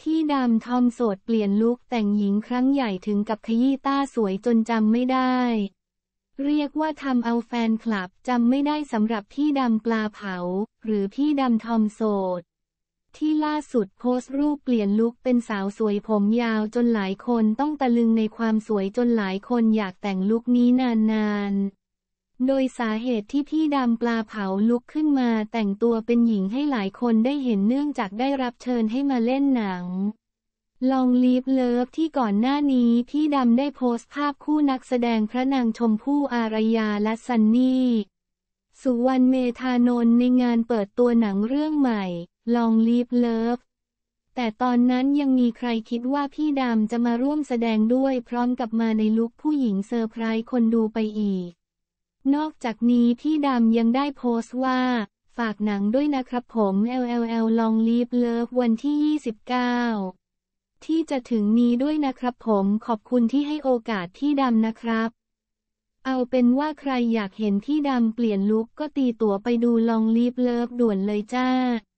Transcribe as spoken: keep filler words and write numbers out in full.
พี่ดำทอมโสดเปลี่ยนลุคแต่งหญิงครั้งใหญ่ถึงกับขยี้ต้าสวยจนจำไม่ได้เรียกว่าทำเอาแฟนคลับจำไม่ได้สำหรับพี่ดำปลาเผาหรือพี่ดำทอมโสดที่ล่าสุดโพสต์รูปเปลี่ยนลุคเป็นสาวสวยผมยาวจนหลายคนต้องตะลึงในความสวยจนหลายคนอยากแต่งลุคนี้นานๆโดยสาเหตุที่พี่ดำปลาเผาลุกขึ้นมาแต่งตัวเป็นหญิงให้หลายคนได้เห็นเนื่องจากได้รับเชิญให้มาเล่นหนังลองลีฟเลิฟที่ก่อนหน้านี้พี่ดำได้โพสต์ภาพคู่นักแสดงพระนางชมพู่อารยาและซันนี่สุวรรณเมธานนท์ในงานเปิดตัวหนังเรื่องใหม่ลองลีฟเลิฟแต่ตอนนั้นยังมีใครคิดว่าพี่ดำจะมาร่วมแสดงด้วยพร้อมกับมาในลุคผู้หญิงเซอร์ไพรส์คนดูไปอีกนอกจากนี้พี่ดำยังได้โพสต์ว่าฝากหนังด้วยนะครับผม แอล แอล แอล ลองลีฟเลิฟวันที่ยี่สิบเก้าที่จะถึงนี้ด้วยนะครับผมขอบคุณที่ให้โอกาสพี่ดำนะครับเอาเป็นว่าใครอยากเห็นพี่ดำเปลี่ยนลุคก็ตีตั๋วไปดูลองลีฟเลิฟด่วนเลยจ้า